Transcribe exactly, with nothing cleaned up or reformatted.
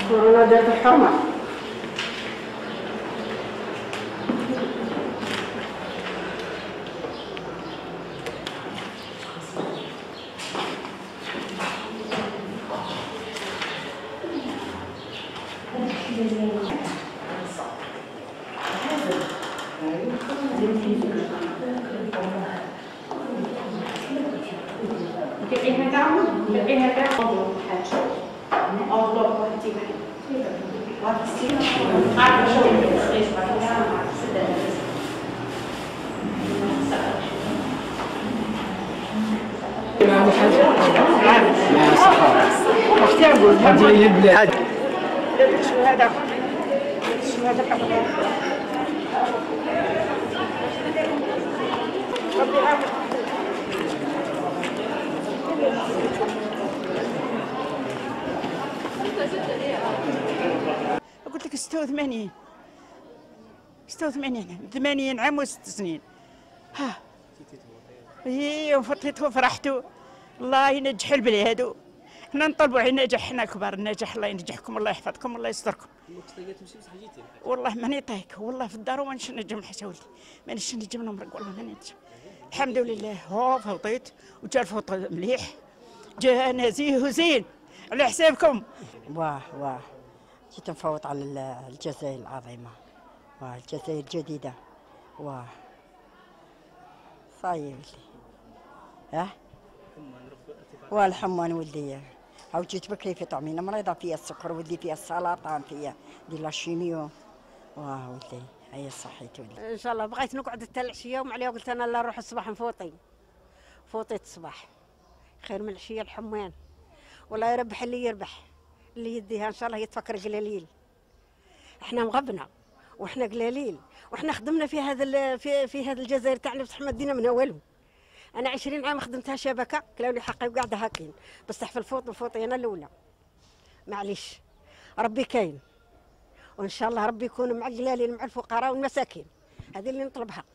كورونا دارت الحرمة. بقيها كاع بقيها كاع أوضح وحدي عارفة شو ما اختي اقول هذه البلاد شو هذا شو هذا ربي يعافيك. قلت لك ستة وثمانين ستة وثمانين ثمانين عام وست سنين. ها اي وفطيت وفرحت. الله ينجح البلاد. حنا نطلبوا على النجاح، حنا كبار النجاح. الله ينجحكم، الله يحفظكم، الله يستركم. والله ماني طايق، والله في الدار وما نش نجم حتى ولدي، ما نش نجم نمرق، والله ماني نجم. الحمد لله هو فوطيت وجا الفوط مليح، جا نزيه وزين على حسابكم. واه واه جيت نفوت على الجزائر العظيمة، واه الجزائر الجديدة. واه صايب لي ها والحمان ولدي. هاو جيت بكري في طعمينة مريضة فيها السكر، ولدي فيها السرطان، فيها ديال لاشيميو. واه ولدي هيا صحيت ولدي. ان شاء الله بغيت نقعد حتى العشيه ومن عليها قلت انا لا نروح الصباح نفوطي. فوطيت الصباح خير من العشيه الحمان. والله يربح اللي يربح، اللي يديها ان شاء الله يتفكر قلاليل. احنا مغبنا واحنا قلاليل واحنا خدمنا في هذا في في هذا الجزائر تاعنا بصح ما دينا منها والو. انا عشرين عام خدمتها شبكه كلاولي حقي وقاعده هاكين، بصح في الفوط الفوطي انا الاولى. معليش ربي كاين، وان شاء الله ربي يكون مع القلالين مع الفقراء والمساكين. هذه اللي نطلبها.